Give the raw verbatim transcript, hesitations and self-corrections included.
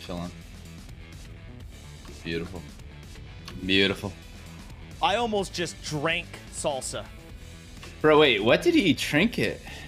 chilling. Beautiful. Beautiful. I almost just drank salsa. Bro, wait, what did he trinket?